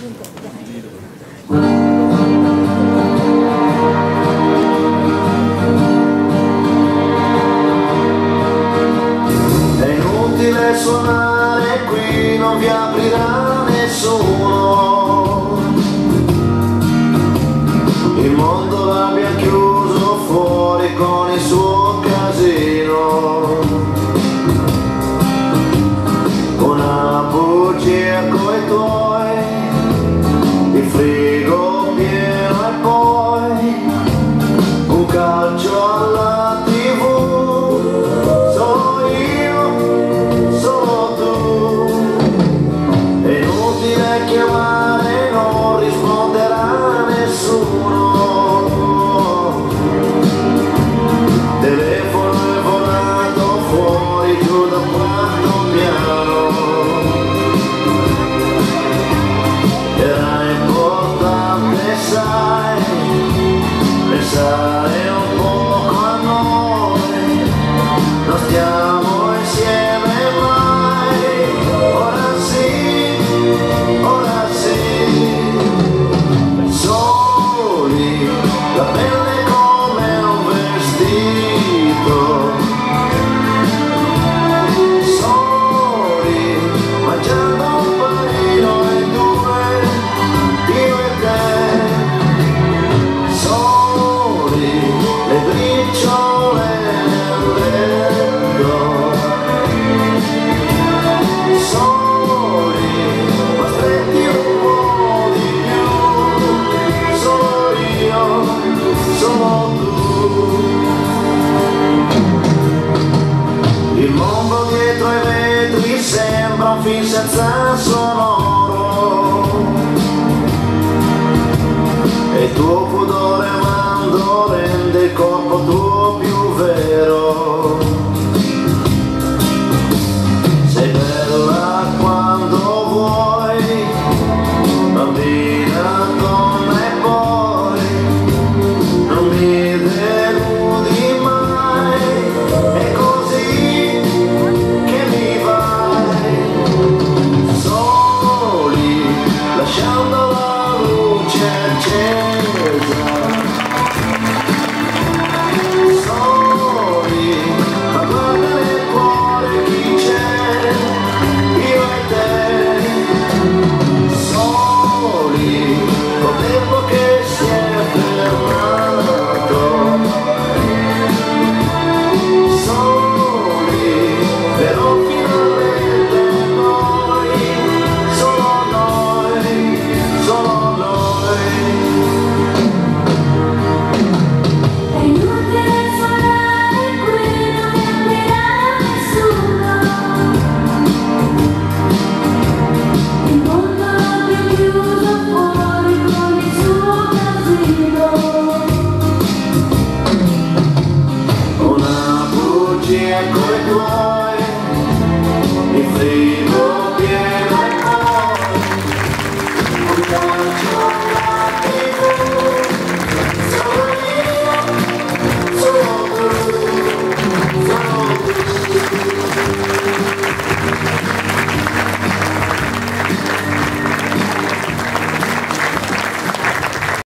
È inutile suonare qui, non vi aprirà nessuno. Il mondo l'abbiamo chiuso fuori con il suo casino. Una bugia coi tuoi, il frigo pieno e poi un calcio alla TV. Solo io, solo tu. È inutile chiamare, non risponderà nessuno. Telefono è volato fuori giù da quanto piano. Era importante, sai, pensare un poco a noi. Non stiamo insieme mai. Ora sì, soli, la pelle come un vestito. Soli, mangiando un panino e due, io e te. Soli, le briciole nel letto. Soli, ma aspetti un po' di più. Solo io, solo tu. Il mondo dietro ai vetri sembra un film senza sonoro. E il tuo pudore amando rende il corpo tuo più vero. Sei bella quando vuoi, bambina, donna e poi non mi deludi mai. È così che mi vai. Soli, lasciando la luce accesa. Soli, ma guarda nel cuore chi c'è, io e te. Soli, col tempo che si è fermato. Soli, però finalmente noi, solo noi, solo noi. È inutile suonare qui, non mi aprirà nessuno. Il mondo l'abbiamo chiuso fuori con il suo casino. Una bugia coi tuoi, il frigo pieno e poi un calcio